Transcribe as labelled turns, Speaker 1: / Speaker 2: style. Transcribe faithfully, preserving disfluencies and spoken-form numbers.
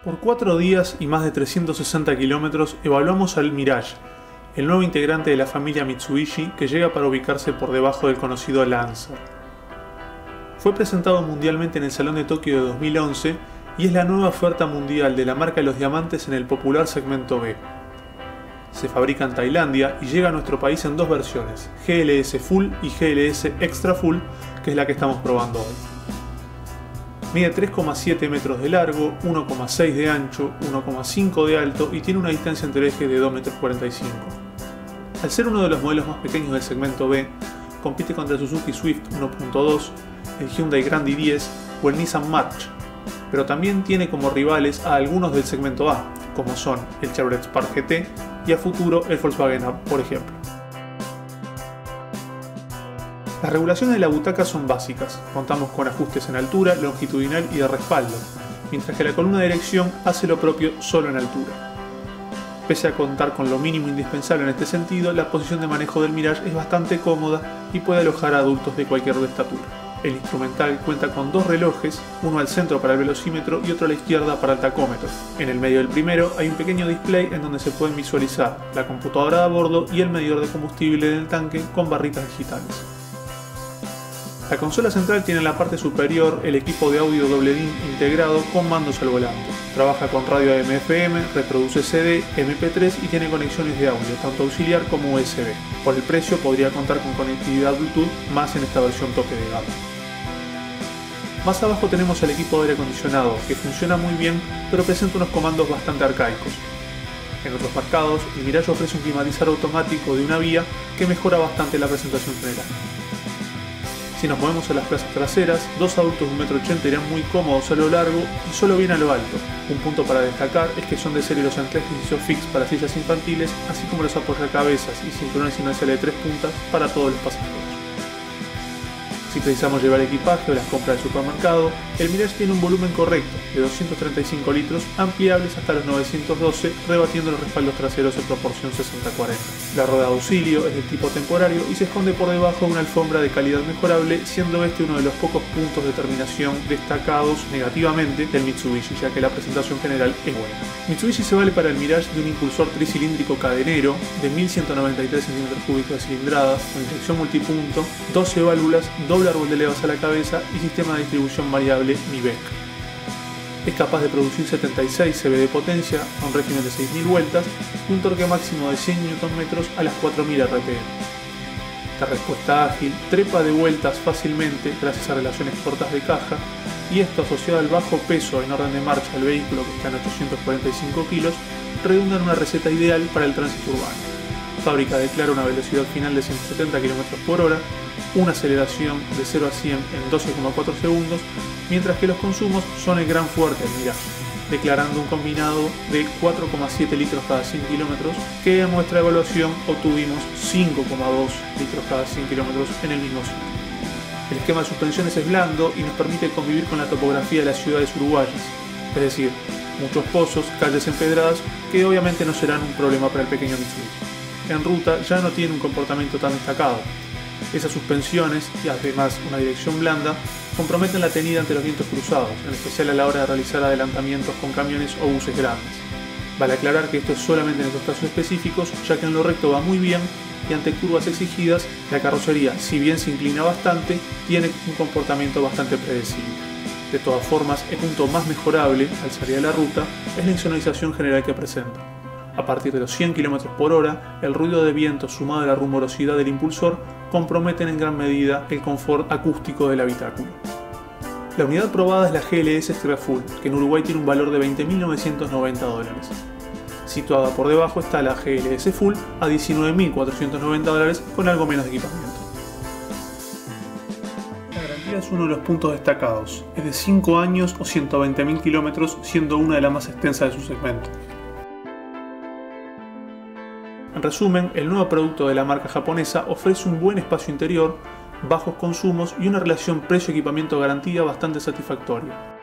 Speaker 1: Por cuatro días y más de trescientos sesenta kilómetros evaluamos al Mirage, el nuevo integrante de la familia Mitsubishi que llega para ubicarse por debajo del conocido Lancer. Fue presentado mundialmente en el Salón de Tokio de dos mil once y es la nueva oferta mundial de la marca de los diamantes en el popular segmento B. Se fabrica en Tailandia y llega a nuestro país en dos versiones, G L S Full y G L S Extra Full, que es la que estamos probando hoy. Mide tres coma siete metros de largo, uno coma seis de ancho, uno coma cinco de alto y tiene una distancia entre ejes de dos metros cuarenta y cinco. Al ser uno de los modelos más pequeños del segmento B, compite contra el Suzuki Swift uno punto dos, el Hyundai Grand i diez o el Nissan March, pero también tiene como rivales a algunos del segmento A, como son el Chevrolet Spark G T y a futuro el Volkswagen Up, por ejemplo. Las regulaciones de la butaca son básicas, contamos con ajustes en altura, longitudinal y de respaldo, mientras que la columna de dirección hace lo propio solo en altura. Pese a contar con lo mínimo indispensable en este sentido, la posición de manejo del Mirage es bastante cómoda y puede alojar a adultos de cualquier estatura. El instrumental cuenta con dos relojes, uno al centro para el velocímetro y otro a la izquierda para el tacómetro. En el medio del primero hay un pequeño display en donde se pueden visualizar la computadora a bordo y el medidor de combustible del tanque con barritas digitales. La consola central tiene en la parte superior el equipo de audio doble D I N integrado con mandos al volante. Trabaja con radio A M F M, reproduce C D, M P tres y tiene conexiones de audio, tanto auxiliar como U S B. Por el precio podría contar con conectividad Bluetooth más en esta versión tope de gama. Más abajo tenemos el equipo de aire acondicionado, que funciona muy bien, pero presenta unos comandos bastante arcaicos. En otros mercados, el Mirage ofrece un climatizador automático de una vía que mejora bastante la presentación general. Si nos movemos a las plazas traseras, dos adultos de un metro ochenta irán muy cómodos a lo largo y solo bien a lo alto. Un punto para destacar es que son de serie los anclajes ISOFIX para sillas infantiles, así como los apoyacabezas y cinturones inerciales de tres puntas para todos los pasajeros. Si precisamos llevar equipaje o las compras del supermercado, el Mirage tiene un volumen correcto, de doscientos treinta y cinco litros, ampliables hasta los novecientos doce, rebatiendo los respaldos traseros en proporción sesenta cuarenta. La rueda de auxilio es del tipo temporario y se esconde por debajo de una alfombra de calidad mejorable, siendo este uno de los pocos puntos de terminación destacados negativamente del Mitsubishi, ya que la presentación general es buena. Mitsubishi se vale para el Mirage de un impulsor tricilíndrico cadenero de mil ciento noventa y tres centímetros cúbicos de cilindrada, con inyección multipunto, doce válvulas, doble árbol de levas a la cabeza y sistema de distribución variable M I B E C. Es capaz de producir setenta y seis caballos de potencia a un régimen de seis mil vueltas y un torque máximo de cien newton metros a las cuatro mil R P M. La respuesta ágil trepa de vueltas fácilmente gracias a relaciones cortas de caja, y esto asociado al bajo peso en orden de marcha del vehículo, que está en ochocientos cuarenta y cinco kilos, redunda en una receta ideal para el tránsito urbano. Fábrica declara una velocidad final de ciento setenta kilómetros por hora, una aceleración de cero a cien en doce coma cuatro segundos, mientras que los consumos son el gran fuerte del Mirage, declarando un combinado de cuatro coma siete litros cada cien kilómetros, que en nuestra evaluación obtuvimos cinco coma dos litros cada cien kilómetros en el mismo sitio. El esquema de suspensiones es blando y nos permite convivir con la topografía de las ciudades uruguayas, es decir, muchos pozos, calles empedradas, que obviamente no serán un problema para el pequeño Mitsubishi. En ruta ya no tiene un comportamiento tan destacado. Esas suspensiones, y además una dirección blanda, comprometen la tenida ante los vientos cruzados, en especial a la hora de realizar adelantamientos con camiones o buses grandes. Vale aclarar que esto es solamente en estos casos específicos, ya que en lo recto va muy bien y ante curvas exigidas, la carrocería, si bien se inclina bastante, tiene un comportamiento bastante predecible. De todas formas, el punto más mejorable al salir de la ruta es la insonorización general que presenta. A partir de los cien kilómetros por hora, el ruido de viento sumado a la rumorosidad del impulsor comprometen en gran medida el confort acústico del habitáculo. La unidad probada es la G L S Extra Full, que en Uruguay tiene un valor de veinte mil novecientos noventa dólares. Situada por debajo está la G L S Full a diecinueve mil cuatrocientos noventa dólares con algo menos de equipamiento. La garantía es uno de los puntos destacados, es de cinco años o ciento veinte mil kilómetros, siendo una de las más extensas de su segmento. En resumen, el nuevo producto de la marca japonesa ofrece un buen espacio interior, bajos consumos y una relación precio-equipamiento-garantía bastante satisfactoria.